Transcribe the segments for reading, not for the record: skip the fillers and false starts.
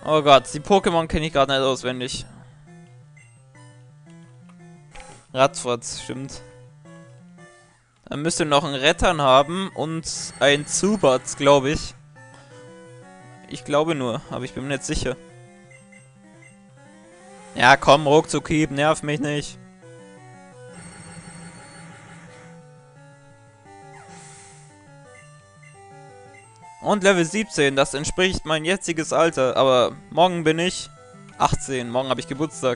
Oh Gott, die Pokémon kenne ich gerade nicht auswendig. Radfratz, stimmt. Dann müsste noch einen Rettern haben und ein Zubat, glaube ich. Ich glaube nur, aber ich bin mir nicht sicher. Ja, komm, ruckzuck hieb, nerv mich nicht. Und Level 17, das entspricht mein jetziges Alter. Aber morgen bin ich 18, morgen habe ich Geburtstag.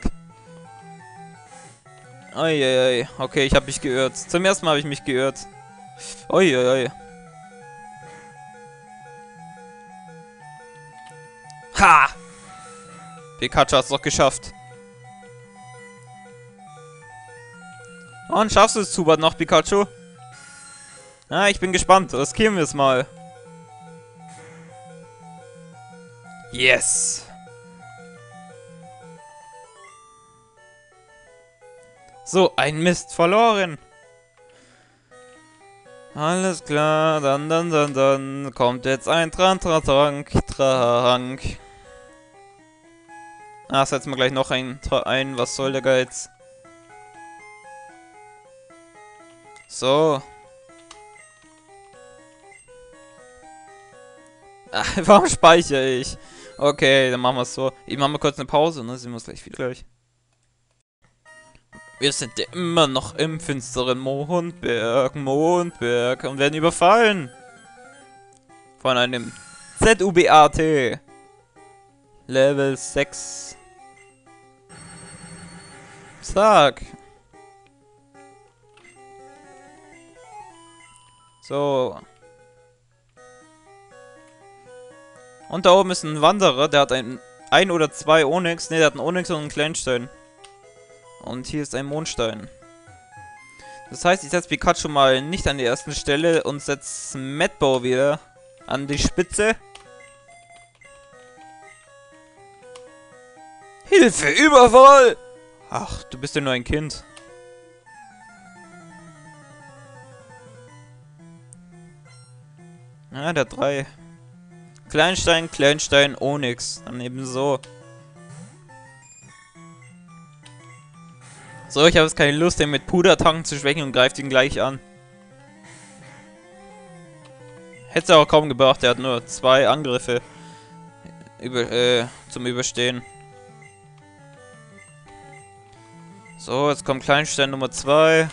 Uiuiui, okay, ich habe mich geirrt. Zum ersten Mal habe ich mich geirrt. Uiuiui. Ha! Pikachu hat's doch geschafft. Und schaffst du es, Zubat, noch, Pikachu? Ah, ich bin gespannt. Riskieren wir es mal. Yes! So, ein Mist verloren. Alles klar, dann kommt jetzt ein Trank. Ah, setzen wir gleich noch ein. Was soll der Geiz? So. Ach, warum speichere ich? Okay, dann machen wir es so. Ich mache mal kurz eine Pause, ne? Sehen wir uns gleich wieder gleich. Wir sind ja immer noch im finsteren Mondberg und werden überfallen. Von einem ZUBAT. Level 6. Zack. So. Und da oben ist ein Wanderer, der hat ein oder zwei Onyx. Ne, der hat einen Onyx und einen Kleinstein. Und hier ist ein Mondstein. Das heißt, ich setze Pikachu mal nicht an die ersten Stelle und setze Medbow wieder an die Spitze. Hilfe, Überfall! Ach, du bist ja nur ein Kind. Ah, der hat 3. Kleinstein, Onyx. Dann eben so. So, ich habe jetzt keine Lust, den mit Pudertank zu schwächen und greift ihn gleich an. Hätte es auch kaum gebracht, er hat nur 2 Angriffe zum Überstehen. So, jetzt kommt Kleinstein Nummer 2.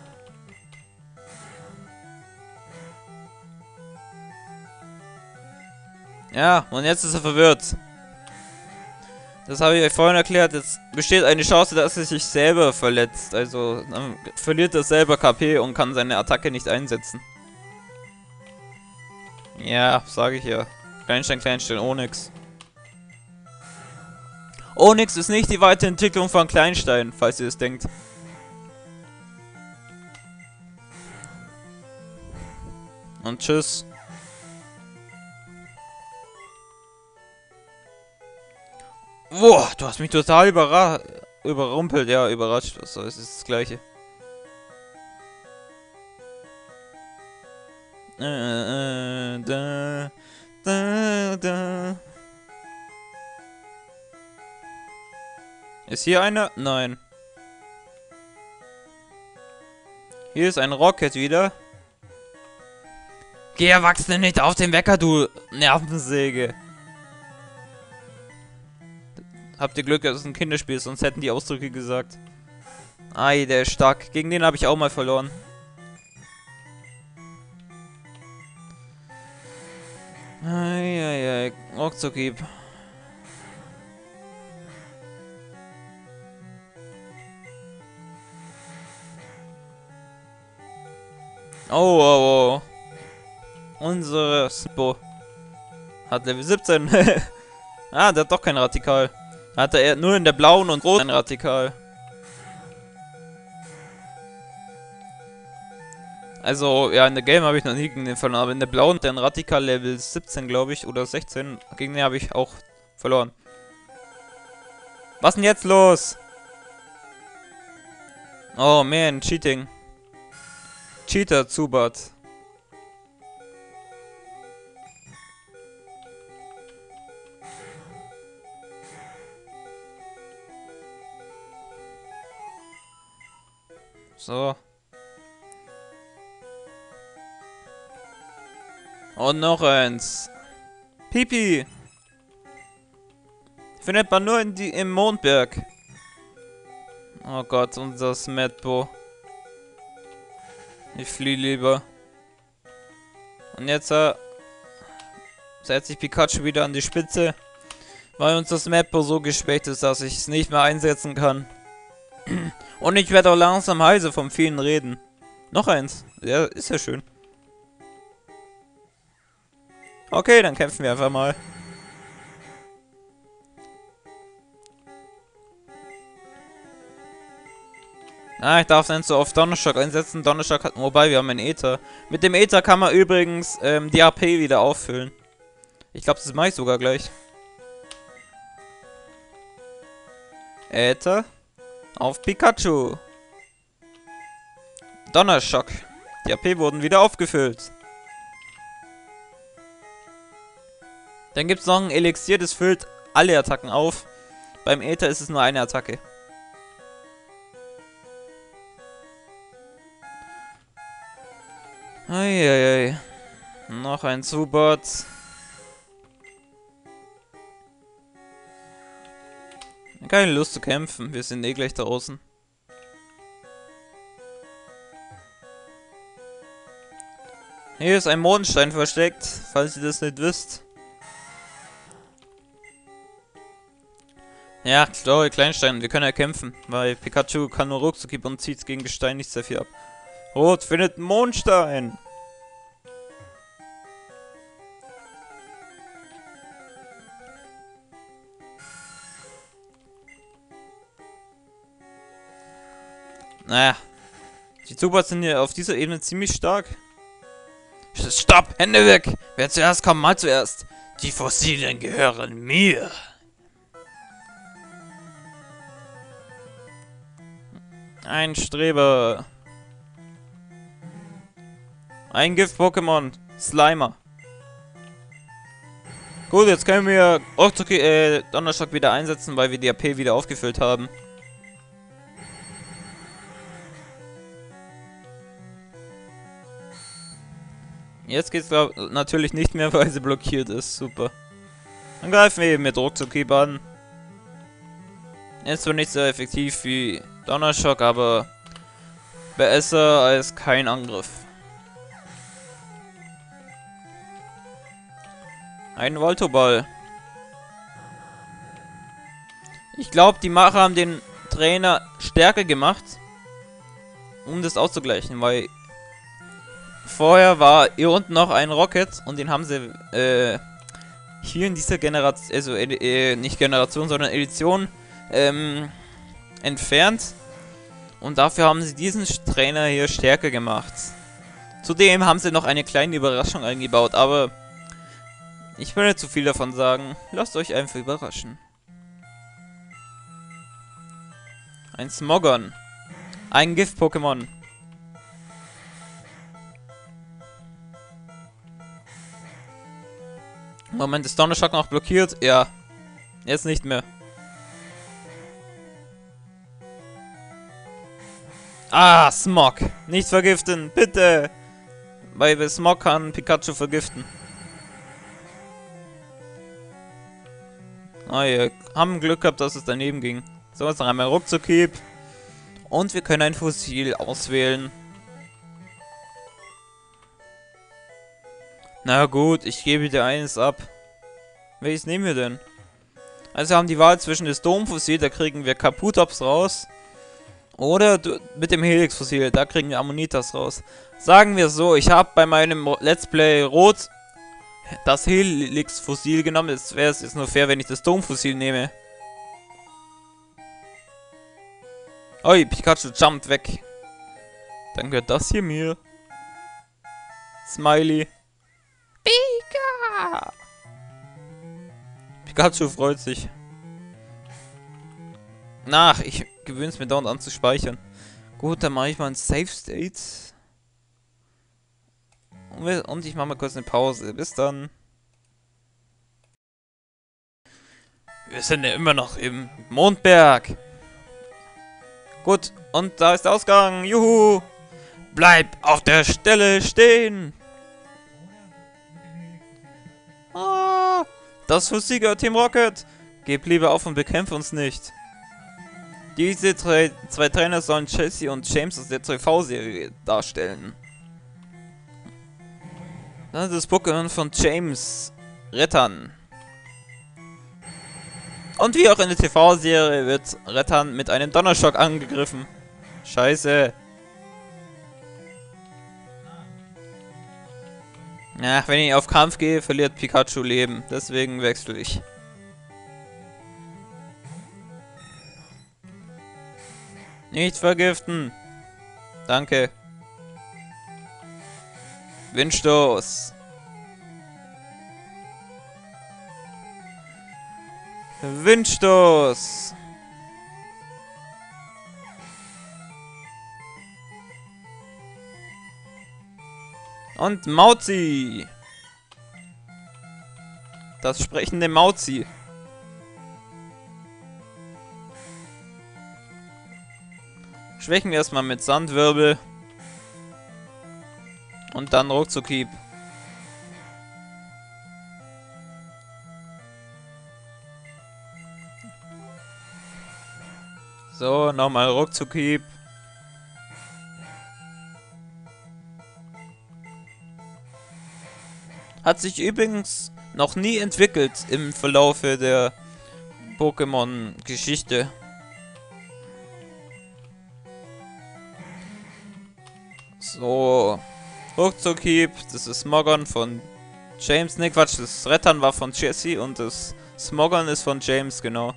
Ja, und jetzt ist er verwirrt. Das habe ich euch vorhin erklärt. Jetzt besteht eine Chance, dass er sich selber verletzt. Also dann verliert er selber KP und kann seine Attacke nicht einsetzen. Ja, sage ich ja. Kleinstein, Onyx. Onyx ist nicht die Weiterentwicklung von Kleinstein, falls ihr es denkt. Und tschüss. Boah, du hast mich total überrumpelt. Ja, überrascht. So, es ist das Gleiche. Ist hier einer? Nein. Hier ist ein Rocket wieder. Geh Erwachsene nicht auf den Wecker, du Nervensäge. Habt ihr Glück, dass es ein Kinderspiel ist, sonst hätten die Ausdrücke gesagt. Ei, der ist stark. Gegen den habe ich auch mal verloren. Eieiei, Ruckzuckhieb. Oh, oh, oh. Unsere Spo hat Level 17. Ah, der hat doch kein Radikal. Hatte er nur in der blauen und roten ein Radikal. Also, ja, in der Game habe ich noch nie gegen den verloren, aber in der blauen, der Radikal Level 17, glaube ich, oder 16, gegen den habe ich auch verloren. Was denn jetzt los? Oh man, Cheating. Cheater, Zubat. So. Und noch eins. Pipi. Findet man nur im Mondberg. Oh Gott, unser Smetbo. Ich fliehe lieber. Und jetzt setzt sich Pikachu wieder an die Spitze. Weil unser Smetbo so geschwächt ist, dass ich es nicht mehr einsetzen kann. Und ich werde auch langsam heiser vom vielen Reden. Noch eins. Ja, ist ja schön. Okay, dann kämpfen wir einfach mal. Ah, ich darf nicht so oft Donnerschock einsetzen. Donnerschock hat, wobei wir haben einen Äther. Mit dem Äther kann man übrigens die AP wieder auffüllen. Ich glaube, das mache ich sogar gleich. Äther auf Pikachu. Donnerschock. Die AP wurden wieder aufgefüllt. Dann gibt es noch ein Elixier, das füllt alle Attacken auf. Beim Äther ist es nur eine Attacke. Eieiei. Noch ein Zubat. Keine Lust zu kämpfen, wir sind eh gleich draußen. Hier ist ein Mondstein versteckt, falls ihr das nicht wisst. Ja, klar, Kleinstein, wir können ja kämpfen, weil Pikachu kann nur Ruckzuck und zieht gegen Gestein nicht sehr viel ab. Rot findet einen Mondstein! Naja, die Zubats sind ja auf dieser Ebene ziemlich stark. Stopp! Hände weg! Wer zuerst kommt, mal zuerst. Die Fossilien gehören mir. Ein Streber. Ein Gift-Pokémon. Slimer. Gut, jetzt können wir Donnerschock wieder einsetzen, weil wir die AP wieder aufgefüllt haben. Jetzt geht's natürlich nicht mehr, weil sie blockiert ist. Super. Dann greifen wir eben mit Ruckzuck an. Ist zwar nicht so effektiv wie Donnerschock, aber besser als kein Angriff. Ein Voltoball. Ich glaube, die Macher haben den Trainer stärker gemacht, um das auszugleichen, weil vorher war hier unten noch ein Rocket und den haben sie hier in dieser Generation, also nicht Generation, sondern Edition entfernt. Und dafür haben sie diesen Trainer hier stärker gemacht. Zudem haben sie noch eine kleine Überraschung eingebaut, aber ich will nicht zu viel davon sagen. Lasst euch einfach überraschen. Ein Smogon. Ein Gift-Pokémon. Moment, ist Donnerschock noch blockiert? Ja. Jetzt nicht mehr. Ah, Smog. Nicht vergiften, bitte. Weil Smog kann Pikachu vergiften. Ah ja, haben Glück gehabt, dass es daneben ging. So, jetzt noch einmal Ruckzuck-Hieb. Und wir können ein Fossil auswählen. Na gut, ich gebe dir eines ab. Welches nehmen wir denn? Also wir haben die Wahl zwischen das Dom-Fossil, da kriegen wir Kaputops raus. Oder mit dem Helix-Fossil, da kriegen wir Ammonitas raus. Sagen wir so, ich habe bei meinem Let's Play Rot das Helix-Fossil genommen. Es wäre jetzt nur fair, wenn ich das Dom-Fossil nehme. Oi, Pikachu jumpt weg. Dann gehört das hier mir. Smiley. Pika! Pikachu freut sich. Ach, ich gewöhne es mir dauernd an zu speichern. Gut, dann mache ich mal ein Save State. Und ich mache mal kurz eine Pause. Bis dann. Wir sind ja immer noch im Mondberg. Gut, und da ist der Ausgang. Juhu! Bleib auf der Stelle stehen! Ah, das Sieger Team Rocket! Gib lieber auf und bekämpfe uns nicht. Diese zwei Trainer sollen Chelsea und James aus der TV-Serie darstellen. Das ist das Pokémon von James. Rettern. Und wie auch in der TV-Serie wird Rettern mit einem Donnerschock angegriffen. Scheiße. Ach, wenn ich auf Kampf gehe, verliert Pikachu Leben. Deswegen wechsle ich. Nicht vergiften. Danke. Windstoß. Windstoß. Und Mauzi. Das sprechende Mauzi. Schwächen wir erstmal mit Sandwirbel. Und dann Ruckzuckhieb. So, nochmal Ruckzuckhieb. Hat sich übrigens noch nie entwickelt im Verlaufe der Pokémon-Geschichte. So, Ruckzuckhieb, das ist Smogon von James. Ne, Quatsch, das Rettern war von Jesse und das Smogon ist von James, genau.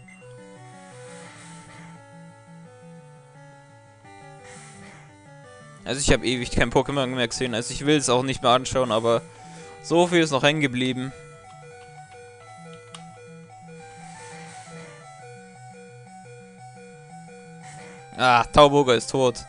Also ich habe ewig kein Pokémon mehr gesehen, also ich will es auch nicht mehr anschauen, aber so viel ist noch hängen geblieben. Ah, Tauburger ist tot.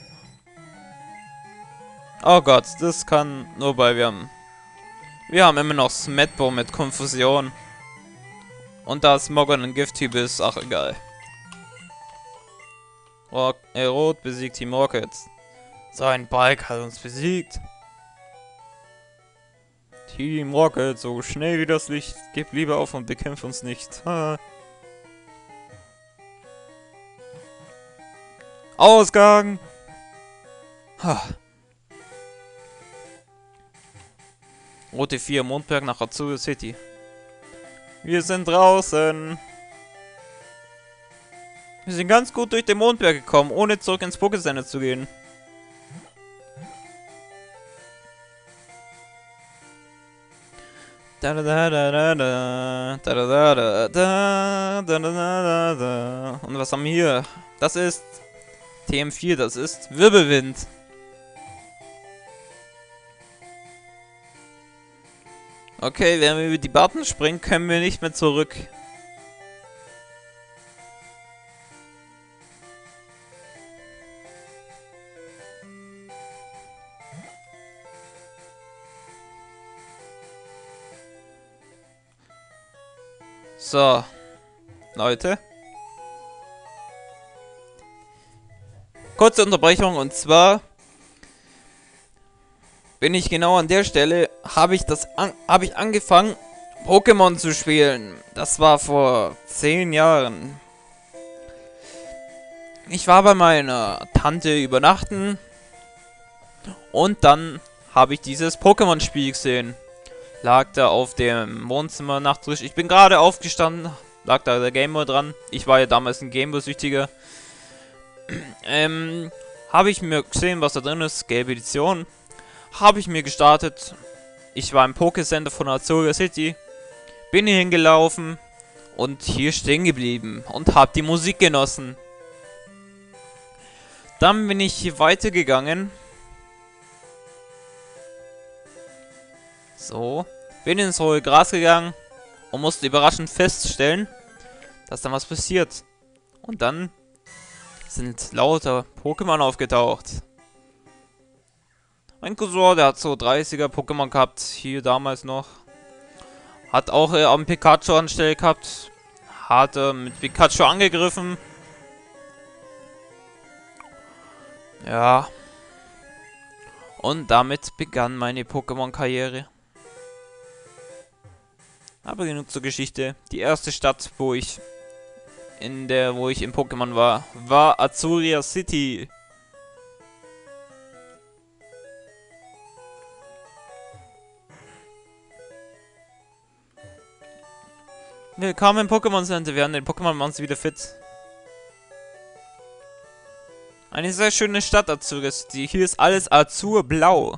Oh Gott, das kann nur bei wir haben immer noch Smetbo mit Konfusion. Und da Smogon ein Gifttyp ist, ach egal. Rot besiegt Team Rocket. So ein Balk hat uns besiegt. Team Rocket, so schnell wie das Licht. Gib lieber auf und bekämpf uns nicht. Ha. Ausgang! Ha. Rote 4 Mondberg nach Azure City. Wir sind draußen. Wir sind ganz gut durch den Mondberg gekommen, ohne zurück ins Pokécenter zu gehen. Und was haben wir hier? Das ist TM4, das ist Wirbelwind. Okay, wenn wir über die Button springen, können wir nicht mehr zurück. So, Leute. Kurze Unterbrechung und zwar bin ich genau an der Stelle, habe ich angefangen Pokémon zu spielen. Das war vor 10 Jahren. Ich war bei meiner Tante übernachten und dann habe ich dieses Pokémon-Spiel gesehen. Lag da auf dem Wohnzimmer Nachttisch. Ich bin gerade aufgestanden, lag da der Gameboy dran. Ich war ja damals ein Gameboy-Süchtiger. Habe ich mir gesehen, was da drin ist. Gelbe Edition. Habe ich mir gestartet. Ich war im Pokécenter von Azure City. Bin hier hingelaufen und hier stehen geblieben und habe die Musik genossen. Dann bin ich hier weitergegangen. So. Bin ins hohe Gras gegangen und musste überraschend feststellen, dass da was passiert. Und dann sind lauter Pokémon aufgetaucht. Mein Cousin, der hat so 30er Pokémon gehabt, hier damals noch. Hat auch am Pikachu anstelle gehabt. Hat mit Pikachu angegriffen. Ja. Und damit begann meine Pokémon-Karriere. Aber genug zur Geschichte. Die erste Stadt, wo ich in Pokémon war Azuria City. Willkommen im Pokémon Center. Wir haben den Pokémon Monster wieder fit. Eine sehr schöne Stadt, Azuria City. Hier ist alles azurblau.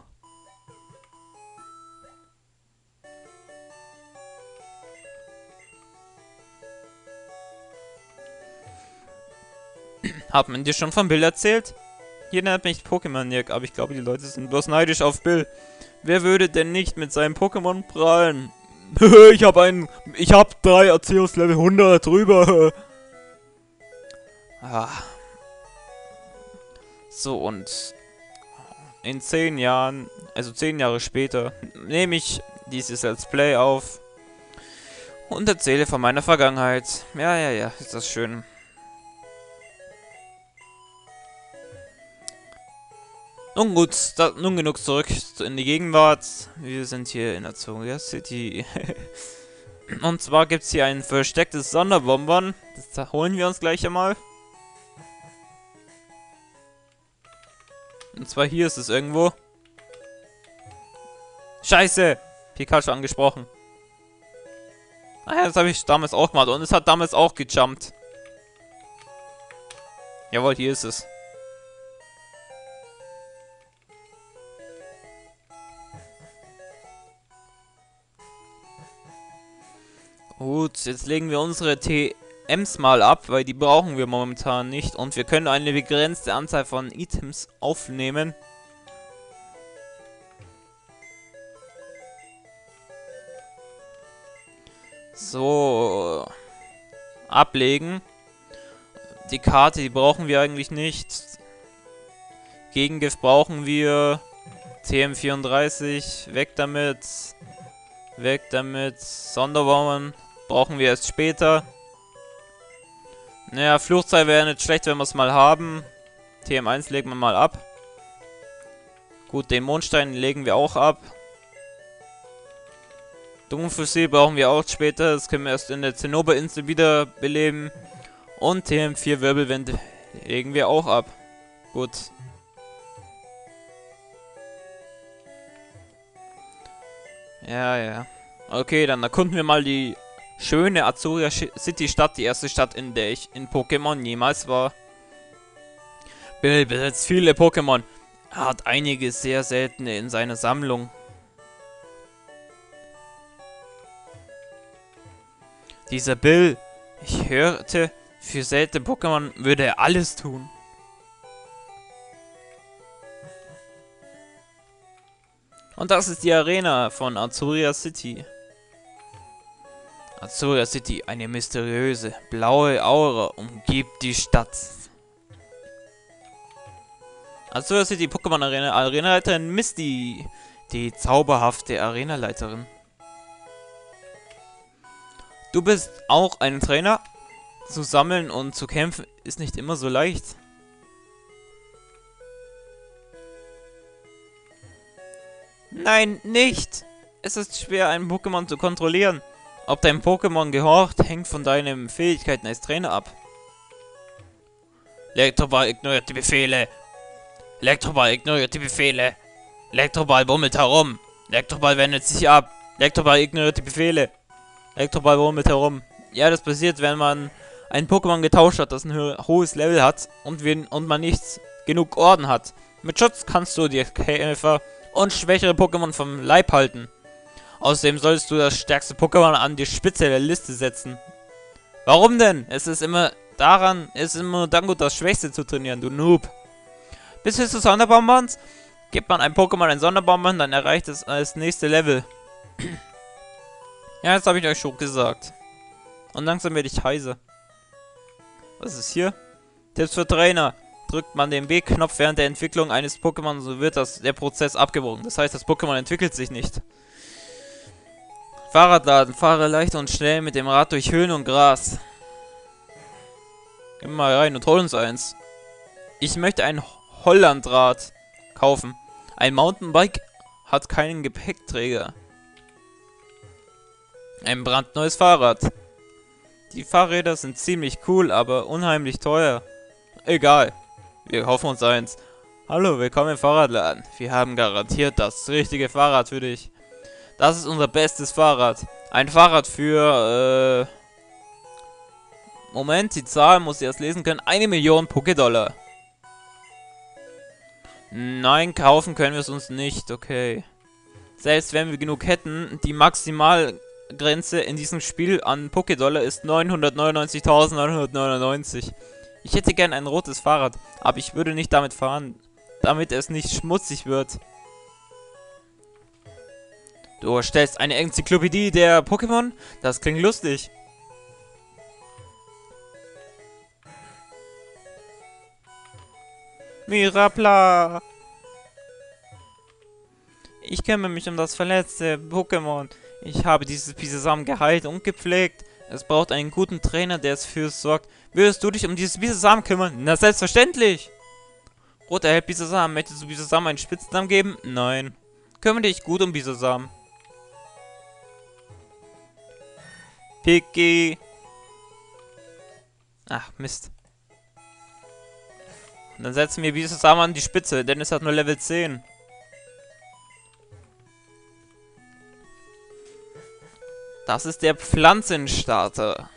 Hat man dir schon von Bill erzählt? Hier nennt mich Pokémon-Nick, aber ich glaube, die Leute sind bloß neidisch auf Bill. Wer würde denn nicht mit seinem Pokémon prahlen? Ich hab 3 Arceus Level 100 drüber. So, und in 10 Jahren, also 10 Jahre später, nehme ich dieses Let's Play auf und erzähle von meiner Vergangenheit. Ja, ist das schön. Nun gut, nun genug zurück in die Gegenwart. Wir sind hier in Azuria City. Und zwar gibt es hier ein verstecktes Sonderbonbon. Das holen wir uns gleich einmal. Und zwar hier ist es irgendwo. Scheiße! Pikachu angesprochen. Ah ja, das habe ich damals auch gemacht. Und es hat damals auch gejumpt. Jawohl, hier ist es. Gut, jetzt legen wir unsere TMs mal ab, weil die brauchen wir momentan nicht. Und wir können eine begrenzte Anzahl von Items aufnehmen. So. Ablegen. Die Karte, die brauchen wir eigentlich nicht. Gegengift brauchen wir. TM34, weg damit. Weg damit. Sonderbomben brauchen wir erst später. Naja, Fluchtzeit wäre nicht schlecht, wenn wir es mal haben. TM1 legen wir mal ab. Gut, den Mondstein legen wir auch ab. Dunkelfossil brauchen wir auch später. Das können wir erst in der Zinnoberinsel wieder beleben. Und TM4 Wirbelwind legen wir auch ab. Gut. Ja. Okay, dann erkunden wir mal die schöne Azuria City Stadt, die erste Stadt, in der ich in Pokémon jemals war. Bill besitzt viele Pokémon. Er hat einige sehr seltene in seiner Sammlung. Dieser Bill, ich hörte, für seltene Pokémon würde er alles tun. Und das ist die Arena von Azuria City. Azuria City, eine mysteriöse, blaue Aura umgibt die Stadt. Azuria City Pokémon Arena, Arenaleiterin Misty, die zauberhafte Arenaleiterin. Du bist auch ein Trainer? Zu sammeln und zu kämpfen ist nicht immer so leicht. Nein, nicht! Es ist schwer, einen Pokémon zu kontrollieren. Ob dein Pokémon gehorcht, hängt von deinen Fähigkeiten als Trainer ab. Elektroball ignoriert die Befehle. Elektroball ignoriert die Befehle. Elektroball bummelt herum. Elektroball wendet sich ab. Elektroball ignoriert die Befehle. Elektroball bummelt herum. Ja, das passiert, wenn man ein Pokémon getauscht hat, das ein hohes Level hat und man nicht genug Orden hat. Mit Schutz kannst du die Kämpfer und schwächere Pokémon vom Leib halten. Außerdem solltest du das stärkste Pokémon an die Spitze der Liste setzen. Warum denn? Es ist immer dann gut, das Schwächste zu trainieren, du Noob. Bis zu Sonderbonbons gibt man einem Pokémon ein Sonderbonbon, dann erreicht es das nächste Level. Ja, das habe ich euch schon gesagt. Und langsam werde ich heiser. Was ist hier? Tipps für Trainer. Drückt man den B-Knopf während der Entwicklung eines Pokémon, so wird der Prozess abgebrochen. Das heißt, das Pokémon entwickelt sich nicht. Fahrradladen. Fahre leicht und schnell mit dem Rad durch Höhen und Gras. Geh mal rein und hol uns eins. Ich möchte ein Hollandrad kaufen. Ein Mountainbike hat keinen Gepäckträger. Ein brandneues Fahrrad. Die Fahrräder sind ziemlich cool, aber unheimlich teuer. Egal, wir kaufen uns eins. Hallo, willkommen im Fahrradladen. Wir haben garantiert das richtige Fahrrad für dich. Das ist unser bestes Fahrrad. Ein Fahrrad für, Moment, die Zahl muss ich erst lesen können. 1 Million Poké-Dollar. Nein, kaufen können wir es uns nicht, okay. Selbst wenn wir genug hätten, die Maximalgrenze in diesem Spiel an Poké-Dollar ist 999.999. Ich hätte gern ein rotes Fahrrad, aber ich würde nicht damit fahren, damit es nicht schmutzig wird. Du erstellst eine Enzyklopädie der Pokémon? Das klingt lustig. Mirapla! Ich kümmere mich um das verletzte Pokémon. Ich habe dieses Bisasam geheilt und gepflegt. Es braucht einen guten Trainer, der es für es sorgt. Würdest du dich um dieses Bisasam kümmern? Na, selbstverständlich! Rot erhält Bisasam. Möchtest du Bisasam einen Spitznamen geben? Nein. Kümmere dich gut um Bisasam. Piki. Ach, Mist. Und dann setzen wir Bisasam an die Spitze, denn es hat nur Level 10. Das ist der Pflanzenstarter.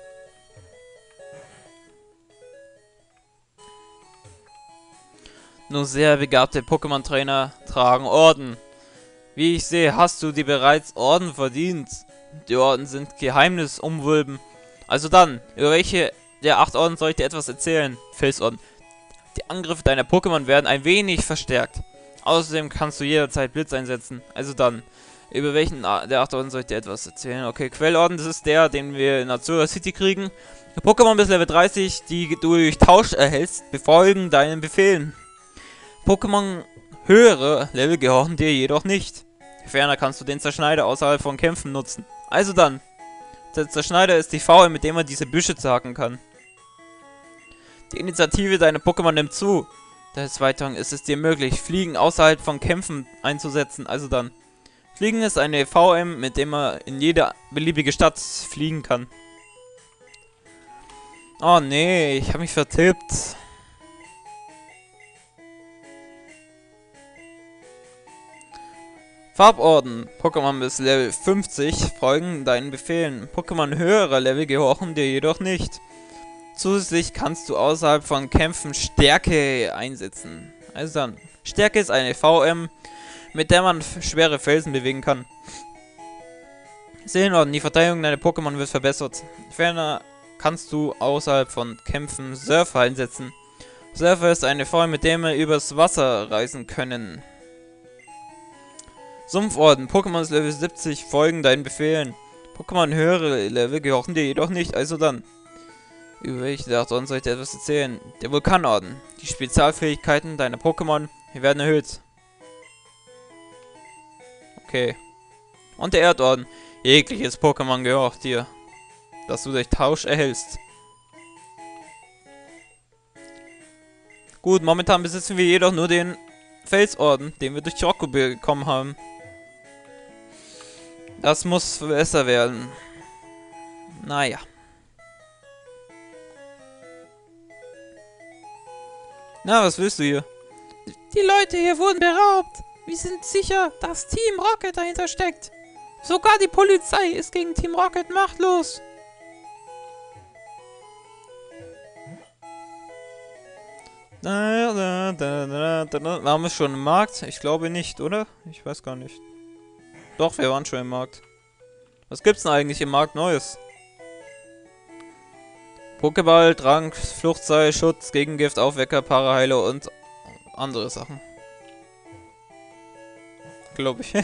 Nur sehr begabte Pokémon-Trainer tragen Orden. Wie ich sehe, hast du dir bereits Orden verdient. Die Orden sind Geheimnisumwölben. Also dann, über welche der 8 Orden soll ich dir etwas erzählen? Felsorden. Die Angriffe deiner Pokémon werden ein wenig verstärkt. Außerdem kannst du jederzeit Blitz einsetzen. Also dann, über welchen der 8 Orden soll ich dir etwas erzählen? Okay, Quellorden, das ist der, den wir in Azura City kriegen. Pokémon bis Level 30, die du durch Tausch erhältst, befolgen deinen Befehlen. Pokémon höhere Level gehorchen dir jedoch nicht. Ferner kannst du den Zerschneider außerhalb von Kämpfen nutzen. Also dann, der Zerschneider ist die Faule, mit dem man diese Büsche zerhacken kann. Die Initiative deiner Pokémon nimmt zu. Des Weiteren ist es dir möglich, Fliegen außerhalb von Kämpfen einzusetzen. Also dann, Fliegen ist eine VM, mit dem man in jede beliebige Stadt fliegen kann. Oh nee, ich habe mich vertippt. Farborden. Pokémon bis Level 50 folgen deinen Befehlen. Pokémon höherer Level gehorchen dir jedoch nicht. Zusätzlich kannst du außerhalb von Kämpfen Stärke einsetzen. Also dann, Stärke ist eine VM, mit der man schwere Felsen bewegen kann. Seelenorden. Die Verteidigung deiner Pokémon wird verbessert. Ferner kannst du außerhalb von Kämpfen Surfer einsetzen. Surfer ist eine VM, mit der wir übers Wasser reisen können. Sumpforden. Pokémon ist Level 70 folgen deinen Befehlen. Pokémon höhere Level gehorchen dir jedoch nicht, also dann. Über welche der Orden soll ich dir etwas erzählen? Der Vulkanorden. Die Spezialfähigkeiten deiner Pokémon werden erhöht. Okay. Und der Erdorden. Jegliches Pokémon gehorcht dir, das du durch Tausch erhältst. Gut, momentan besitzen wir jedoch nur den Felsorden, den wir durch Rocco bekommen haben. Das muss besser werden. Naja. Na, was willst du hier? Die Leute hier wurden beraubt. Wir sind sicher, dass Team Rocket dahinter steckt. Sogar die Polizei ist gegen Team Rocket machtlos. Waren wir schon im Markt? Ich glaube nicht, oder? Ich weiß gar nicht. Doch, wir waren schon im Markt. Was gibt's denn eigentlich im Markt Neues? Pokéball, Trank, Fluchtseil, Schutz, Gegengift, Aufwecker, Paraheiler und andere Sachen. Glaube ich.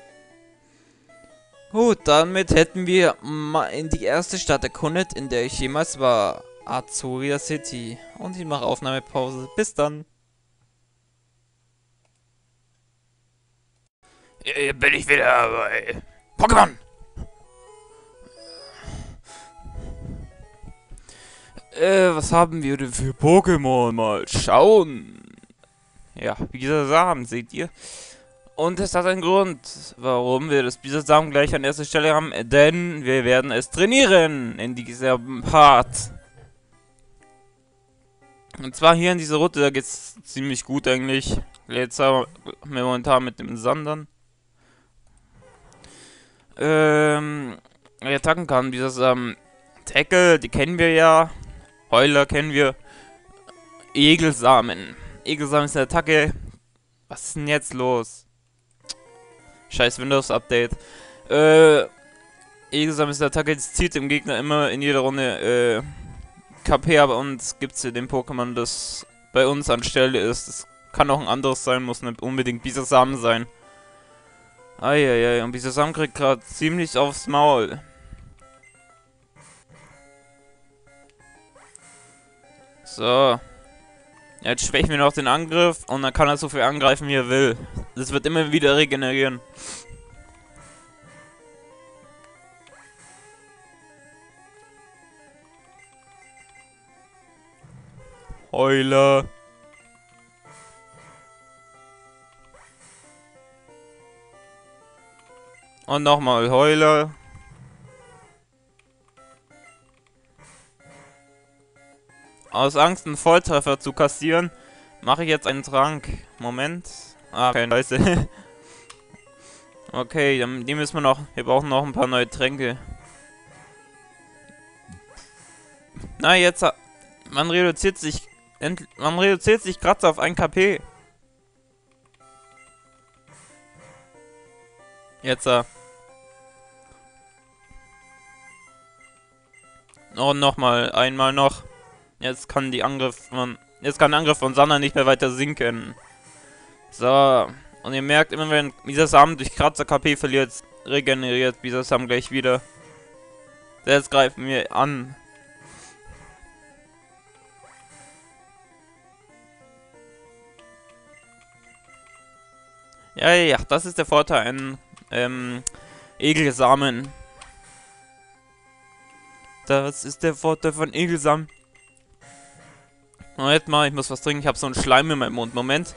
Gut, damit hätten wir mal in die erste Stadt erkundet, in der ich jemals war. Azura City. Und ich mache Aufnahmepause. Bis dann. Hier bin ich wieder bei Pokémon. Was haben wir denn für Pokémon? Mal schauen. Ja, Bisasam, seht ihr? Und es hat einen Grund, warum wir das Bisasam gleich an erster Stelle haben, denn wir werden es trainieren in diesem Part. Und zwar hier in dieser Route, da geht's ziemlich gut eigentlich. Jetzt haben wir momentan mit dem Sandern. Attacken kann dieses Tackle, die kennen wir ja. Heuler kennen wir. Egelsamen. Egelsamen ist eine Attacke. Was ist denn jetzt los? Scheiß Windows Update. Egelsamen ist eine Attacke, das zieht dem Gegner immer in jeder Runde KP, aber uns gibt es hier den Pokémon, das bei uns anstelle ist. Das kann auch ein anderes sein, muss nicht unbedingt Bisasam sein. Eieiei, und Bisasam kriegt gerade ziemlich aufs Maul. So. Jetzt schwächen wir noch den Angriff und dann kann er so viel angreifen, wie er will. Das wird immer wieder regenerieren. Heuler. Und nochmal Heuler. Aus Angst, einen Volltreffer zu kassieren, mache ich jetzt einen Trank. Moment. Ah, keine Scheiße. Okay, dann die müssen wir noch. Wir brauchen noch ein paar neue Tränke. Na, jetzt. Man reduziert sich gerade auf 1 KP. Jetzt. Und nochmal. Einmal noch. Jetzt kann der Angriff von Sander nicht mehr weiter sinken. So. Und ihr merkt, immer wenn Bisasam durch Kratzer KP verliert, regeneriert Bisasam gleich wieder. Jetzt greifen wir an. Ja, das ist der Vorteil an Egelsamen. Das ist der Vorteil von Egelsamen. Moment mal, ich muss was trinken. Ich habe so einen Schleim in meinem Mund. Moment.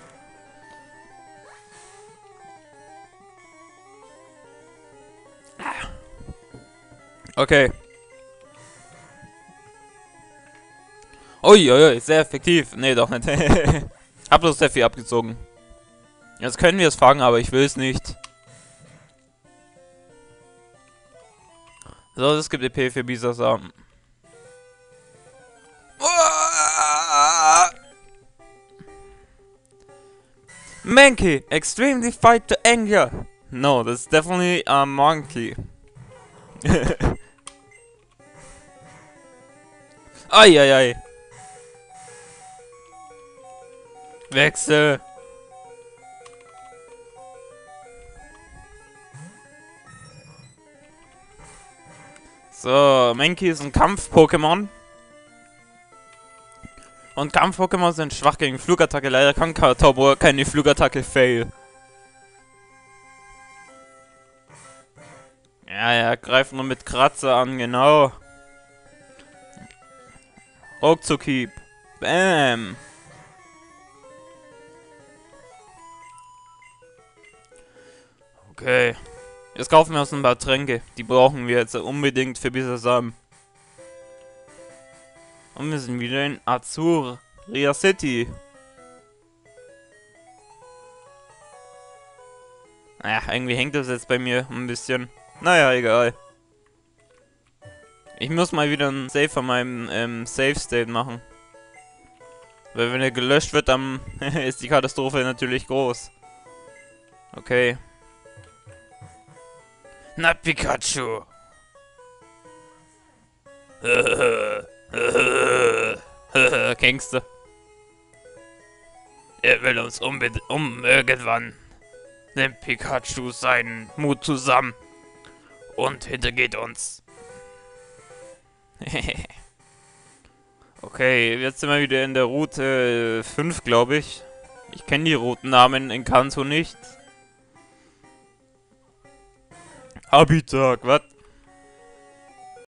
Okay. Uiuiui, sehr effektiv. Nee, doch nicht. Hab bloß sehr viel abgezogen. Jetzt können wir es fangen, aber ich will es nicht. So, das gibt EP für Bisasam. Mankey, extremely fight the anger. No, that's definitely a monkey. Eieiei. Wechsel. So, Mankey ist ein Kampf-Pokémon. Und Kampf-Pokémon sind schwach gegen Flugattacke. Leider kann Kartobor keine Flugattacke fail. Ja, greift nur mit Kratzer an, genau. Ruckzuck-Hieb. Bam. Okay. Jetzt kaufen wir uns ein paar Tränke. Die brauchen wir jetzt unbedingt für Bisasam. Und wir sind wieder in Azuria City. Naja, irgendwie hängt das jetzt bei mir ein bisschen. Naja, egal. Ich muss mal wieder ein Save von meinem Save State machen. Weil wenn er gelöscht wird, dann ist die Katastrophe natürlich groß. Okay. Na, Pikachu! Gangster. Er will uns irgendwann. Nimmt Pikachu seinen Mut zusammen und hintergeht uns. Okay, jetzt sind wir wieder in der Route 5, glaube ich. Ich kenne die Routennamen in Kanto nicht. Habitat, was?